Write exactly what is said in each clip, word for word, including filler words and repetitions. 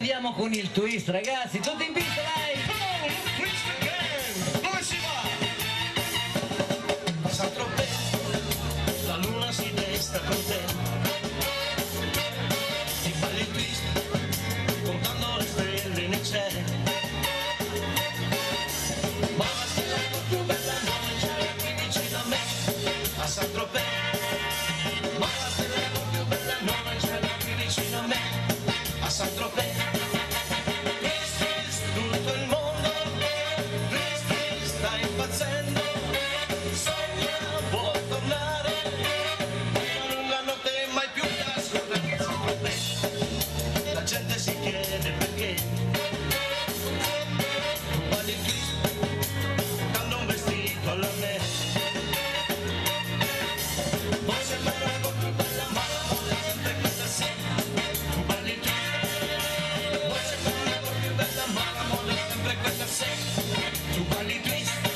Andiamo con il twist, ragazzi, tutti in pista, dai! Oh, il twist again! Dove si va? Passa troppo, la luna si desta con te. Ti fai il twist, contando le stelle nel cielo. Ma la stella più bella non c'è qui vicino a me. Passa troppo, ma la stella più bella non c'è qui vicino a me. Passa troppo. La gente si chiede perché tu balli qui quando un vestito alla me. Poi sembra la cosa più bella ma la moda è sempre questa sì. Tu balli qui, poi sembra la cosa più bella ma la moda è sempre questa sì. Tu balli qui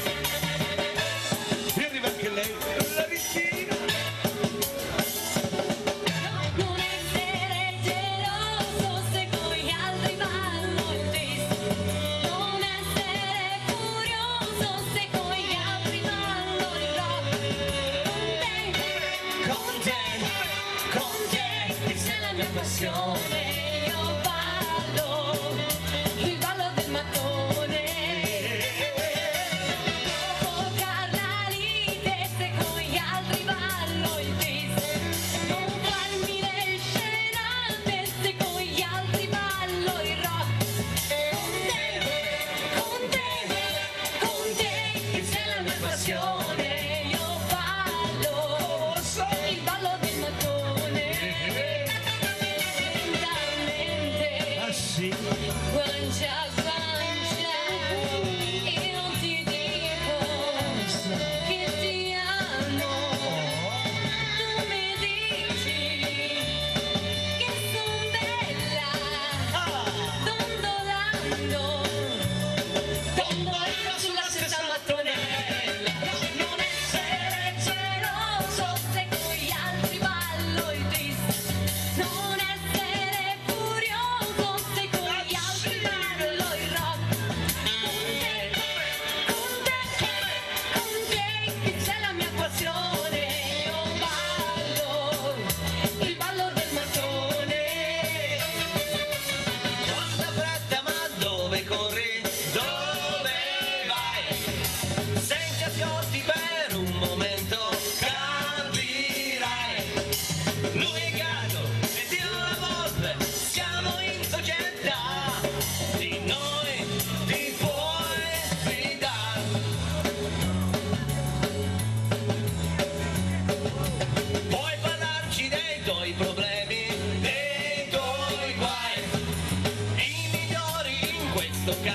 e arriva anche lei, la vicina. Passione, io ballo, il ballo del mattone. Provocar la lite, se con gli altri ballo il twist. Non farmi le scenate, se con gli altri ballo il rock. Con te, con te, con te, sei la mia passione, io ballo, il ballo del mattone. Guancia, guancia, io ti dico che ti amo, tu mi dici che son bella, dondolando, dondolando sulla stessa mattonella. Non essere geloso se con gli altri ballo il twist, non essere furioso se con gli altri ballo il rock. Con te, con te, con te, che c'è la mia passione, io ballo, il ballo del mattone. Quanta fretta, ma dove corri? Dove vai? Se ti ascolti per un momento capirai. Lui è gatto ed io la volpe, siamo in società. Di noi ti puoi fidare. Puoi parlarci dei tuoi problemi, dei tuoi guai, i migliori in questo caso